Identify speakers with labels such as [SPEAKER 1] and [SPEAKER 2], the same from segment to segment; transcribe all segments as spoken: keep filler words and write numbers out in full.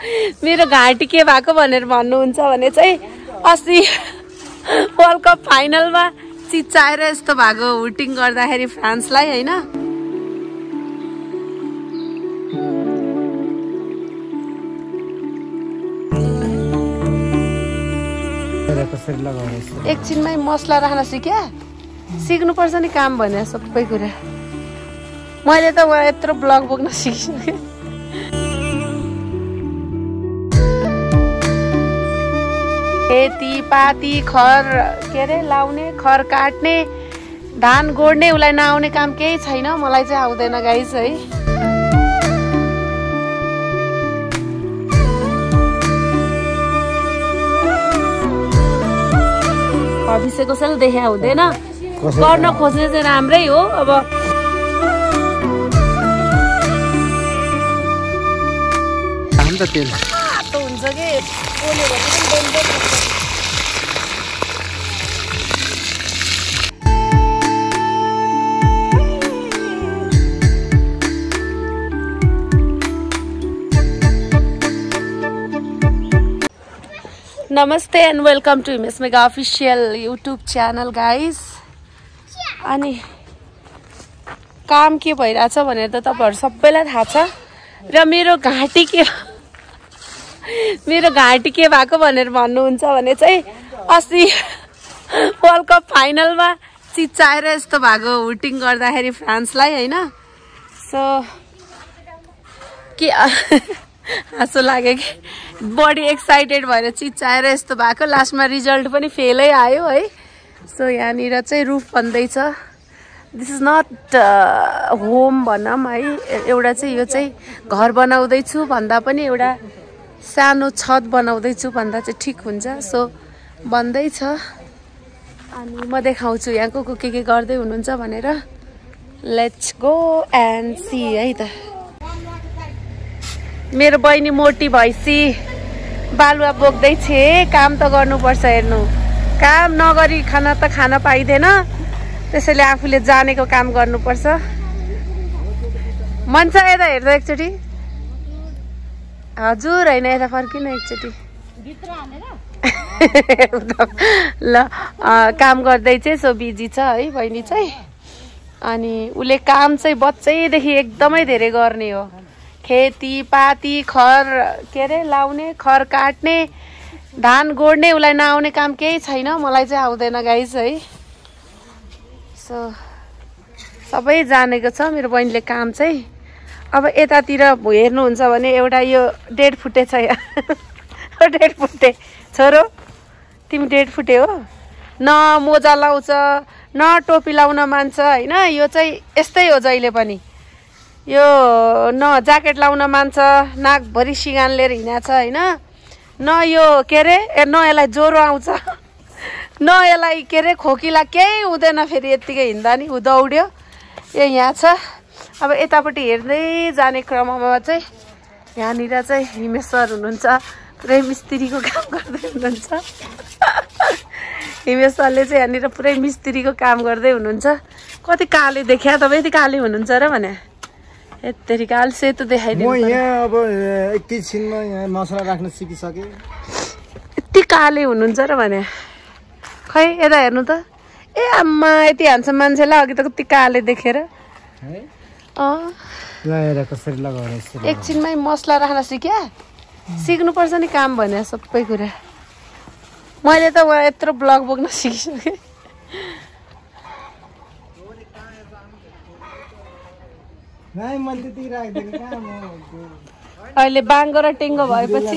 [SPEAKER 1] मेरो घाँटी के भएको भनेर भन्नुहुन्छ भने चाहिँ अस्ति वर्ल्ड कप फाइनलमा चिच्चाएर यस्तो भएको हुटिङ गर्दाखेरि फ्रान्सलाई हैन। एकछिनमै मसला राख्न सिक्या सिक्नुपर्छ नि काम भने सबै कुरा। मैले त वहाँ यत्रो ब्लग बोक्न सिकिसकेँ। खेती पाती खर के अरे लाउने खर काट्ने धान गोड्ने उसलाई नआउने काम केही छैन। मलाई चाहिँ आउँदैन गाइस है। भविष्य कसैले देखा हुँदैन, गर्न खोज्ने चाहिँ राम्रै हो। अब हुन्छ कि पोल्यो भने पनि डेन्जर हुन्छ। नमस्ते and welcome to Himesh mega official YouTube channel guys. अनि काम के भइरहेछ भनेर त तपाईहरु सबैलाई थाहा छ र मेरो घाँटी के मेरो घाँटी के भएको भनेर भन्नुहुन्छ भने चाहिँ अस्ति वर्ल्ड कप फाइनलमा चिच्चाएर यस्तो भएको हुटिङ गर्दाखेरि फ्रान्सलाई हैन। सो के हाँसो लाग्यो कि बडी एक्साइटेड भएर चिच्चाएर यस्तो भएको। लास्टमा रिजल्ट पनि फेलै आयो है। सो यहाँनिर चाहिँ रुफ बन्दैछ। दिस इज नट होम भनौँ है। एउटा चाहिँ यो चाहिँ घर बनाउँदैछु भन्दा पनि एउटा सानो छत बनाउँदैछु भन्दा चाहिँ ठिक हुन्छ। सो बन्दैछ अनि म देखाउँछु यहाँ को को के के गर्दै हुनुहुन्छ भनेर। लेट्स गो एन्ड सी है त। मेरो बहिनी मोटी भइसी बालुवा बोक्दै छे। काम त गर्नुपर्छ हेर्नु। काम नगरी खाना त खान पाइँदैन, त्यसैले आफूले जानेको काम गर्नुपर्छ। मन छ यता हेर्दा एकचोटि? हजुर होइन यता फर्किन एकचोटि ल। काम गर्दै चाहिँ सो बिजी छ है बहिनी चाहिँ। अनि उसले काम चाहिँ बच्चैदेखि एकदमै धेरै गर्ने हो। खेती पाती खर के अरे लाउने खर काट्ने धान गोड्ने उसलाई नआउने काम केही छैन। मलाई चाहिँ आउँदैन गाइस है। सो सबै जानेको छ मेरो बहिनीले काम चाहिँ। अब यतातिर हेर्नुहुन्छ भने एउटा यो डेढ फुटे छ यहाँ डेढ फुटे छोरो तिमी डेढ फुटे हो। न मोजा लाउँछ न टोपी लाउन मान्छ होइन। यो चाहिँ यस्तै हो जहिले पनि। यो न ज्याकेट लाउन मान्छ, नाकभरि सिगान लिएर हिँडेछ होइन। न यो के अरे न यसलाई ज्वरो आउँछ न यसलाई के अरे खोकिला केही हुँदैन। फेरि यत्तिकै हिँड्दा नि दौड्यो। यो यहाँ छ। अब यतापट्टि हेर्दै जाने क्रममा चाहिँ यहाँनिर चाहिँ हिमेश सर हुनुहुन्छ। पुरै मिस्त्रीको काम गर्दै हुनुहुन्छ। हिमेश सरले चाहिँ यहाँनिर पुरै मिस्त्रीको काम गर्दै हुनुहुन्छ। कति काले देखिया तपाईँ? यति काले हुनुहुन्छ र भने यत्तेरी काल सेतो देखाइदिनु।
[SPEAKER 2] म यहाँ अब एकैछिनमा यहाँ मसला राख्न सिकिसकेँ।
[SPEAKER 1] यति काले हुनुहुन्छ र भने खै यता हेर्नु त। ए आम्मा यति हान्छ मान्छेलाई अघि त कति काले देखेर। एकछिनमै मसला राख्न सिक्या सिक्नुपर्छ नि काम भने सबै कुरा। मैले त वहाँ यत्रो ब्लग बोक्न सिकिसकेँ। अहिले बाङ्गो र टेङ्गो भएपछि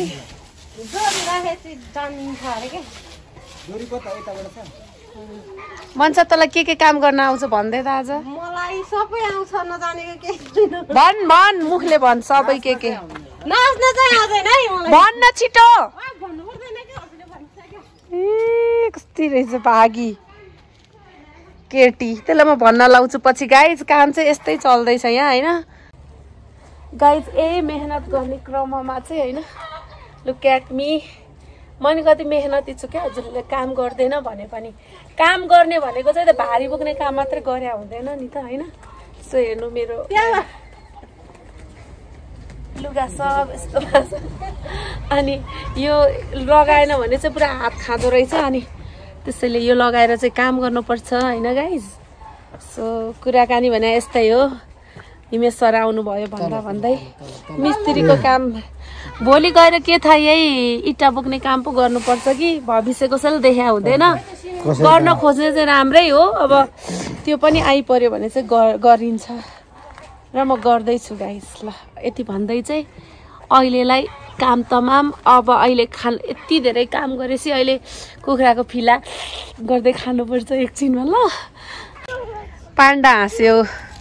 [SPEAKER 1] भन्छ तँलाई के के काम गर्न आउँछ भन्दै त आज?
[SPEAKER 3] मलाई सबै आउँछ, नजानेको के
[SPEAKER 1] भन् भन् मुखले भन् सबै के के।
[SPEAKER 3] नाच्न चाहिँ आउँदैन है मलाई।
[SPEAKER 1] भन्न छिटो।
[SPEAKER 3] भन्नु पर्दैन के हजुरले भनिसक्यो।
[SPEAKER 1] ए कति रहेछ भागी केटी। त्यसलाई म भन्न लाउँछु पछि। गाइज काम चाहिँ यस्तै चल्दैछ यहाँ होइन। गाइज ए मेहनत गर्ने क्रममा चाहिँ होइन। Look at me. मैले कति मेहनती छु क्या हजुरले काम गर्दैन भने पनि। काम गर्ने भनेको चाहिँ त भारी बोक्ने काम मात्रै गरे हुँदैन नि त होइन। सो हेर्नु मेरो लुगा सब यस्तो अनि यो लगाएन भने चाहिँ पुरा हात खाँदो रहेछ अनि त्यसैले यो लगाएर चाहिँ काम गर्नुपर्छ होइन गाइज। सो कुराकानी भने यस्तै हो। हिमेश सर आउनुभयो भन्दा भन्दै मिस्त्रीको काम भोलि गएर के थाहा यही इँटा बोक्ने काम पो गर्नुपर्छ कि भविष्य कसैले देखा हुँदैन। गर्न खोज्ने चाहिँ राम्रै हो, अब त्यो पनि आइपर्यो भने चाहिँ गरिन्छ र म गर्दैछु गाइस। ल यति भन्दै चाहिँ अहिलेलाई काम तमाम। अब अहिले खान यति धेरै काम गरेपछि अहिले कुखुराको फिला गर्दै खानुपर्छ एकछिनमा। ल पाण्डा हाँस्यो।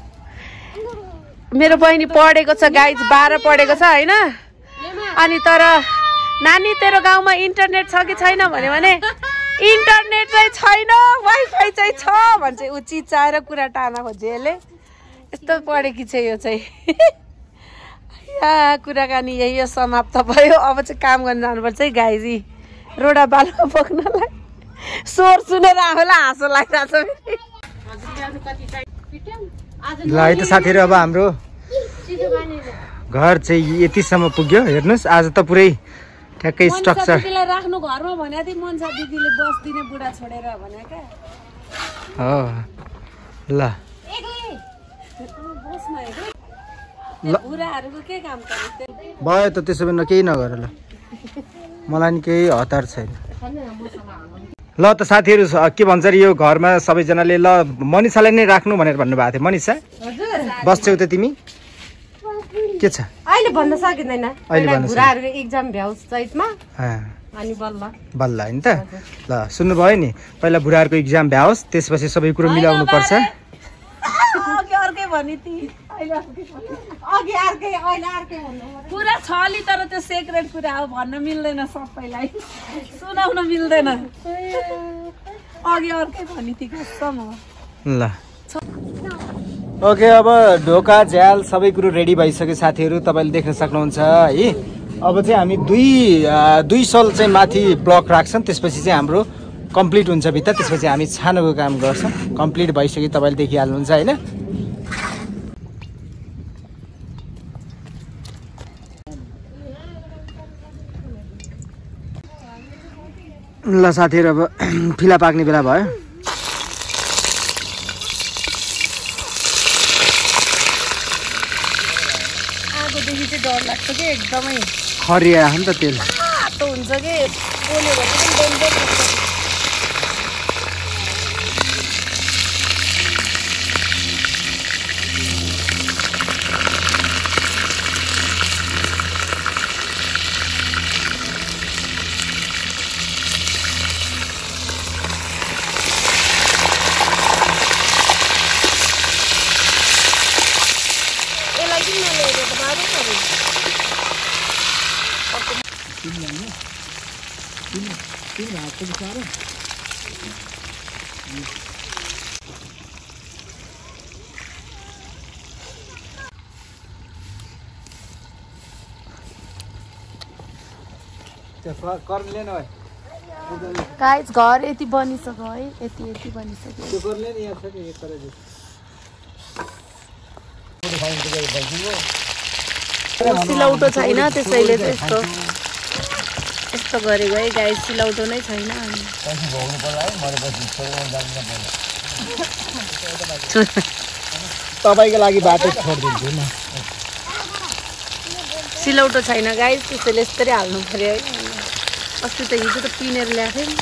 [SPEAKER 1] मेरो बहिनी पढेको छ गाइज, बाह्र पढेको छ होइन। अनि तर नानी तेरो गाउँमा इन्टरनेट छ कि छैन भन्यो भने इन्टरनेट चाहिँ छैन वाइफाई चाहिँ छ भन्छ। ऊ चिचाएर कुरा टार्न खोज्यो यसले। यस्तो पढेकी छ यो चाहिँ। या कुराकानी यही हो, समाप्त भयो। अब चाहिँ काम गर्न जानुपर्छ है गाइजी, रोडा बालुवा बोक्नलाई। स्वर सुनेर आफूलाई हाँसो लागिरहेको छ।
[SPEAKER 2] ल है त साथीहरू, अब हाम्रो घर चाहिँ यतिसम्म पुग्यो। हेर्नुहोस् आज त पुरै ठ्याक्कै स्ट्रक्चर
[SPEAKER 1] राख्नु घरमा भनेको थिएँ। मनसा दिदीले बस्दिने बुढा छोडेर भने क्या
[SPEAKER 2] हो। ल
[SPEAKER 1] बुढाहरूको के काम
[SPEAKER 2] भयो त, त्यसो भने केही नगर। ल मलाई नि केही हतार छैन। ल त साथीहरू, के भन्छ अरे यो घरमा सबैजनाले ल मनिषालाई नै राख्नु भनेर भन्नुभएको थियो। मनिषा बस्छौ त तिमी? के छ
[SPEAKER 3] अहिले भन्न सकिँदैन।
[SPEAKER 2] अहिले भन्न
[SPEAKER 3] बुढाहरूको एक्जाम भ्याउँछ चैतमा अनि बल्ल
[SPEAKER 2] बल्ल होइन त। ल सुन्नुभयो नि, पहिला बुढाहरूको इक्जाम भ्याओस्, त्यसपछि सबै कुरो मिलाउनु पर्छ।
[SPEAKER 1] कुरा छ अलि, तर त्यो सेक्रेट कुरा हो, भन्न मिल्दैन सबैलाई, सुनाउन मिल्दैन। अघि अर्कै भनि थिएँ कसम हो।
[SPEAKER 2] ल ओके, अब ढोका झ्याल सबै कुरो रेडी भइसक्यो साथीहरू, तपाईँले देख्न सक्नुहुन्छ है। अब चाहिँ हामी दुई दुई सल चाहिँ माथि ब्लक राख्छौँ, त्यसपछि चाहिँ हाम्रो कम्प्लिट हुन्छ भित्ता, त्यसपछि हामी छानुको काम गर्छौँ। कम्प्लिट भइसक्यो, तपाईँले देखिहाल्नुहुन्छ होइन। ल साथीहरू, अब फिला पाक्ने बेला भयो।
[SPEAKER 1] आगोदेखि चाहिँ डर लाग्छ कि एकदमै
[SPEAKER 2] खरिया हो नि त, तेल
[SPEAKER 1] तातो हुन्छ कि बोल्यो भने पनि डेन्जर हुन्छ। गाइस घर यति बनिसक्यो है, यति यति बनिसक्यो। सिलौटो छैन त्यसैले चाहिँ यस्तो यस्तो गरेको है गाइस, सिलौटो नै छैन।
[SPEAKER 2] तपाईँको लागि बाटो छोडिदिन्छु म।
[SPEAKER 1] सिलौटो छैन गाइस, त्यसैले यस्तरी हाल्नु पर्यो है। अस्ति त हिजो त पिनेर ल्याएको थिएँ।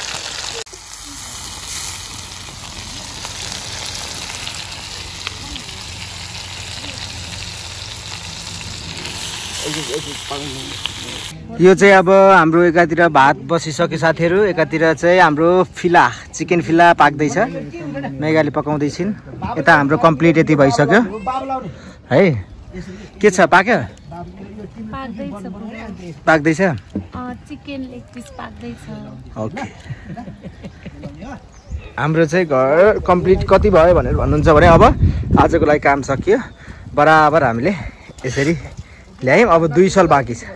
[SPEAKER 2] यो चाहिँ अब हाम्रो एकातिर भात बसिसक्यो साथीहरू, एकातिर चाहिँ हाम्रो फिला चिकन फिला पाक्दैछ, मेघाले पकाउँदैछिन्। यता हाम्रो कम्प्लिट यति भइसक्यो है। के छ पाक्यो? पाक्दैछ
[SPEAKER 1] चिकन लेग पिस पाक्दैछ।
[SPEAKER 2] ओके, हाम्रो चाहिँ घर कम्प्लिट कति भयो भनेर भन्नुहुन्छ भने अब आजको लागि काम सकियो बराबर। हामीले यसरी ल्यायौँ, अब दुई साल बाँकी छ।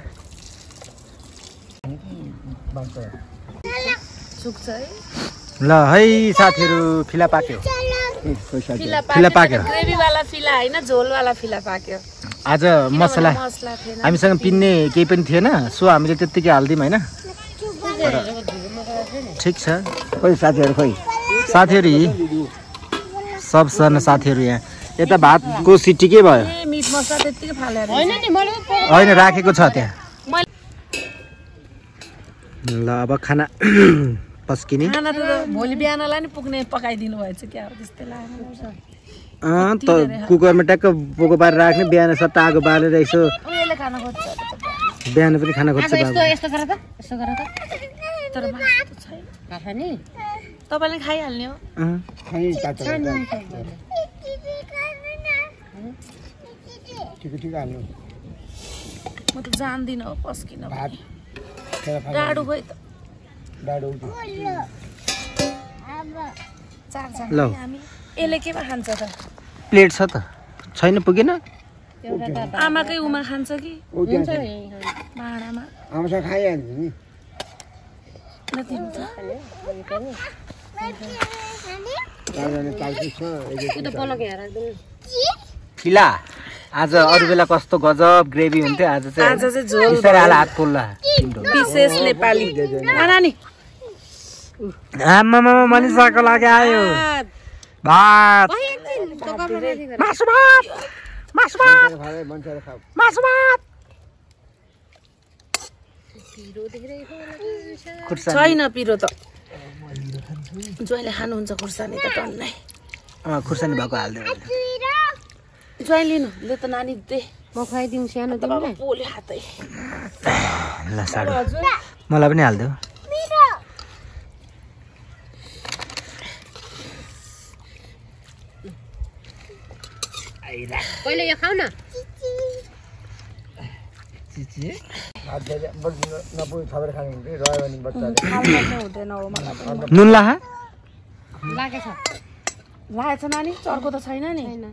[SPEAKER 2] ल है साथीहरू, फिला पाक्यो।
[SPEAKER 1] फिला पाक्यो, ग्रेभी वाला फिला होइन, झोल वाला फिला पाक्यो।
[SPEAKER 2] आज मसला
[SPEAKER 1] मसला थिएन
[SPEAKER 2] हामीसँग पिन्ने केही पनि थिएन सो हामीले त्यत्तिकै हाल्दियौँ होइन ठिक छ खोइ साथीहरू खोइ साथीहरू यी सबजना साथीहरू यहाँ यता भातको सिटी के भयो
[SPEAKER 1] ए मिट मसला त्यतिकै फालेर
[SPEAKER 3] होइन नि मैले
[SPEAKER 2] होइन राखेको छ त्यहाँ ल अब खाना पस्किने
[SPEAKER 1] खाना त भोलि बिहानलाई नि पुग्ने पकाइदिनु भएछ क्या हो त्यस्तै लाग्यो
[SPEAKER 2] अँ त कुकरमा ट्याक्क पोको पारेर राख्ने बिहान सट्टा आगो बालेर यसो
[SPEAKER 1] उयोले खाना खोज्छ
[SPEAKER 2] बिहान पनि खाना खोज्छ
[SPEAKER 3] यस्तो
[SPEAKER 2] बाबु
[SPEAKER 3] यस्तो गर त यस्तो गर त
[SPEAKER 1] तर भात त छैन
[SPEAKER 3] खाछ नि
[SPEAKER 1] तपाईँले खाइहाल्ने हो
[SPEAKER 2] अँ।
[SPEAKER 1] म त जान्दिनँ हो पस्किन डाडु खोइ त चारजना
[SPEAKER 2] ल
[SPEAKER 1] हामी यसले केमा खान्छ त
[SPEAKER 2] प्लेट छ त छैन पुगेन
[SPEAKER 1] आमाकै उमा खान्छ कि
[SPEAKER 3] हुन्छ
[SPEAKER 1] भाँडामा
[SPEAKER 2] आमासँग खाइहाल्छ नि
[SPEAKER 1] नति हुन्छ
[SPEAKER 2] फिला आज अरू बेला कस्तो गजब ग्रेभी हुन्थ्यो आज चाहिँ
[SPEAKER 1] आज चाहिँ झोल
[SPEAKER 2] बिस्तारै हाल हात पोल्ला
[SPEAKER 1] विशेष नेपाली नानी
[SPEAKER 2] आमामा मनिषाको लागि आयो भात मासु भात मासु भात मासु भात
[SPEAKER 1] छैन पिरो त ज्वाइँले खानुहुन्छ खुर्सानी त टन्नै
[SPEAKER 2] अँ खुर्सानी भएको हालिदियो
[SPEAKER 1] ज्वाइँ लिनु ले त नानी दे
[SPEAKER 3] म खुवाइदिउँ सानो तिमीलाई
[SPEAKER 1] पोल्यो हातै
[SPEAKER 2] ल साडो मलाई पनि हालिदियो
[SPEAKER 3] पहिले यो खाऊ न
[SPEAKER 2] नुन लाहा
[SPEAKER 3] लागेछ
[SPEAKER 1] लागेछ नानी चर्को त छैन नि
[SPEAKER 3] छैन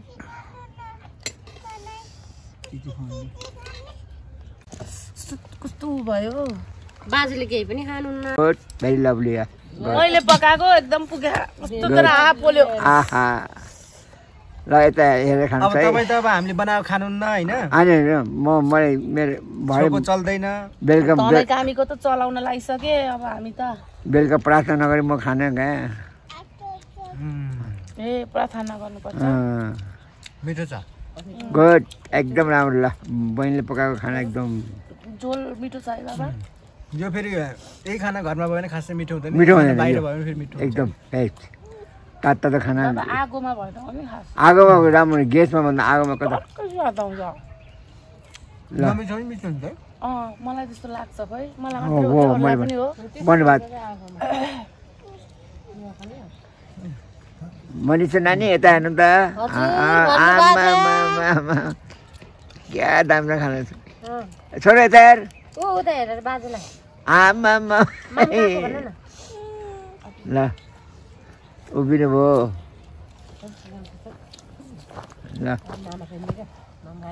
[SPEAKER 1] कस्तो भयो
[SPEAKER 3] बाजेले केही पनि खानुहुन्न
[SPEAKER 2] भेरी लभली
[SPEAKER 1] मैले पकाएको एकदम पुग्यो कस्तो तर आ पोल्यो
[SPEAKER 2] आहा ल यता हेरेर खान्छ है तपाईँ त अब हामीले बनाएको खानुहुन्न होइन होइन म मलाई मेरो भयो चल्दैन बेलुका
[SPEAKER 1] धनै कामीको त चलाउन लागिसके अब हामी त
[SPEAKER 2] बेलुका प्रार्थना नगरी म खान गएँ
[SPEAKER 1] ए प्रार्थना गर्नुपर्छ
[SPEAKER 2] मिठो छ गुड एकदम राम्रो ल बहिनीले पकाएको खाना एकदम
[SPEAKER 1] झोल मिठो छ है बाबा
[SPEAKER 2] यो फेरि यही खाना घरमा भयो भने खासै मिठो हुँदैन मिठो हुँदैन बाहिर भयो भने फेरि मिठो एकदम बेस्ट तातो तातो खाना
[SPEAKER 1] अब आगोमा भयो भने खास
[SPEAKER 2] आगोमा राम्रो गेसमा भन्दा आगोमा कता
[SPEAKER 1] कति स्वाद आउँछ
[SPEAKER 2] ल मिठो मिठो हुन्छ
[SPEAKER 1] अँ मलाई त्यस्तो लाग्छ खै मलाई
[SPEAKER 2] हो
[SPEAKER 1] मात्रै
[SPEAKER 2] हो
[SPEAKER 1] हो
[SPEAKER 2] मैले
[SPEAKER 1] पनि हो
[SPEAKER 2] धन्यवाद मनिषा नानी यता हेर्नु त आमा क्या दाम्रो खाना छ छोड यता हेर
[SPEAKER 3] ऊ उता हेरेर बाजेलाई
[SPEAKER 2] आमा
[SPEAKER 3] भन न
[SPEAKER 2] ल उभिनु भयो ल